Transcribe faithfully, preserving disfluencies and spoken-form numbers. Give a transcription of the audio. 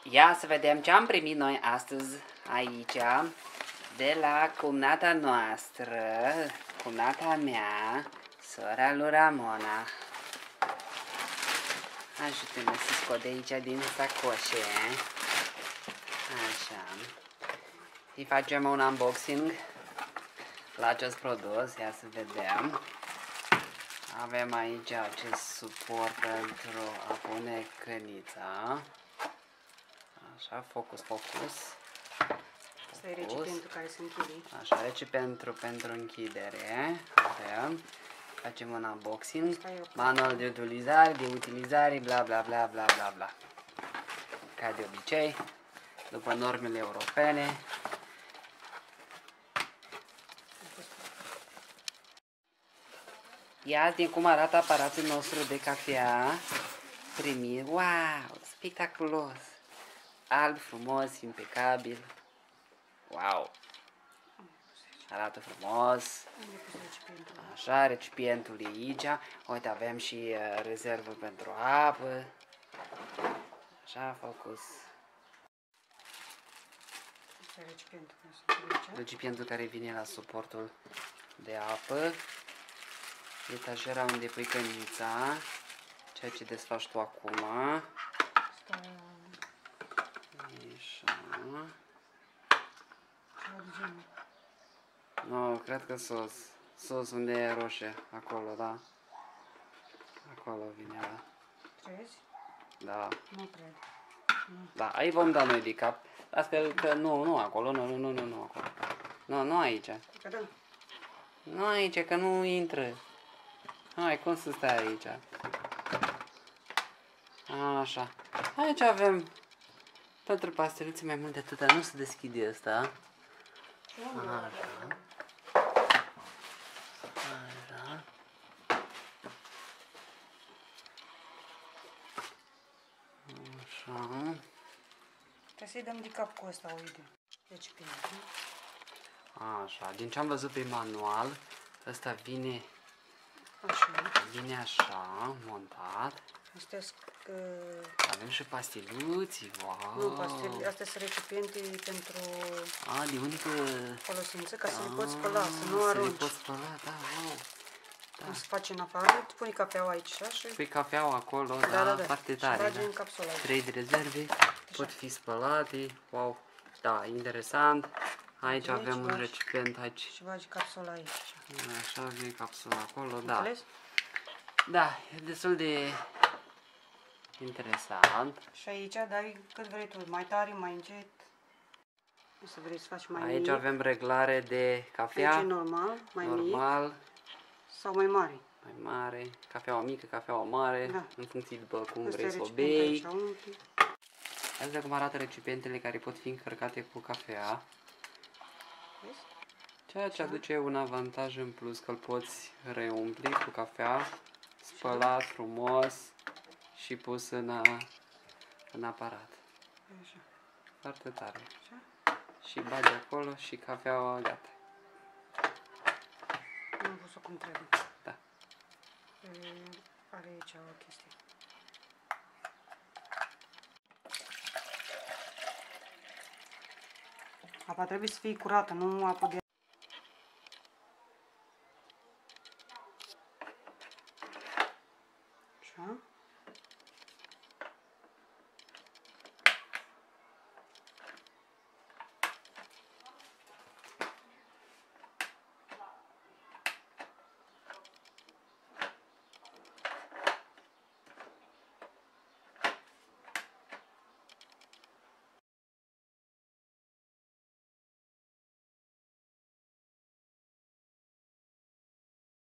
Ia să vedem ce am primit noi astăzi aici de la cumnata noastră, cumnata mea, sora lui Ramona. Ajută-mă să scot de aici din sacoșe. Așa. Îi facem un unboxing la acest produs. Ia să vedem. Avem aici acest suport pentru a pune cănița. Așa, focus, focus. Asta e recipientul care se închide. Așa, recipientul pentru închidere. Avem. Facem un unboxing. Manual de utilizare, de utilizare, bla bla bla bla bla bla. Ca de obicei, după normele europene. Iată cum arată aparatul nostru de cafea primit. Wow, spectaculos! Alb, frumos, impecabil. Wow! Arată frumos. Așa, recipientul e aici. Uite, avem și uh, rezervă pentru apă. Așa, focus. Recipientul, recipientul care vine la suportul de apă. Etajera unde pui cănița. Ceea ce desfaci tu acum. Așa. Nu, cred că sos. Sos unde e roșie. Acolo, da. Acolo vine la. Crezi? Da. Nu cred. Da, aici vom da noi de cap. Astfel că nu, nu acolo, nu, nu, nu, nu, nu acolo. Nu, nu aici. Că da. Nu aici, că nu intră. Hai, cum să stai aici? Așa. Aici avem pentru pasteluțe mai mult de atâta. Nu se deschide asta. Așa. Așa. Așa. Trebuie să-i dăm de cap cu ăsta, uite. Recipientul. Așa. Din ce am văzut pe manual, ăsta vine Așa. Vine așa, montat. Astea uh... Avem și pasteluți, wow! Nu, pastel, astea sunt recipiente pentru A, de unică folosință, ca să le poți spăla, să nu arunci. Să le poți spăla, da, wow! Da. Cum se face în afară, tu pui cafeaua aici și... Pui cafeaua acolo, da, da, da, da. foarte și tare, da. În capsula aici. Trei de rezerve, pot fi spălate, wow! Da, interesant. Aici deci, avem un recipient aici. Și bagi capsula aici. Așa, vine capsula acolo, da. Înțeles? Da, e destul de interesant. Și aici dai cât vrei tu, mai tare, mai încet. O să vrei să faci mai Aici mic. avem reglare de cafea. Aici e normal, mai normal. mic. Sau mai mare. Mai mare, cafeaua mică, cafeaua mare, da. În funcție după cum Asta vrei să o bei. Asta cum arată recipientele care pot fi încărcate cu cafea. Vezi? Ceea ce aduce un avantaj în plus, că îl poți reumpli cu cafea, spălat frumos și pus în, în aparat. Așa. Foarte tare. Așa. Și bagi acolo și cafeaua gata. Nu am pus-o cum trebuie. Da. E, are aici o chestie. Apa trebuie să fie curată, nu apă de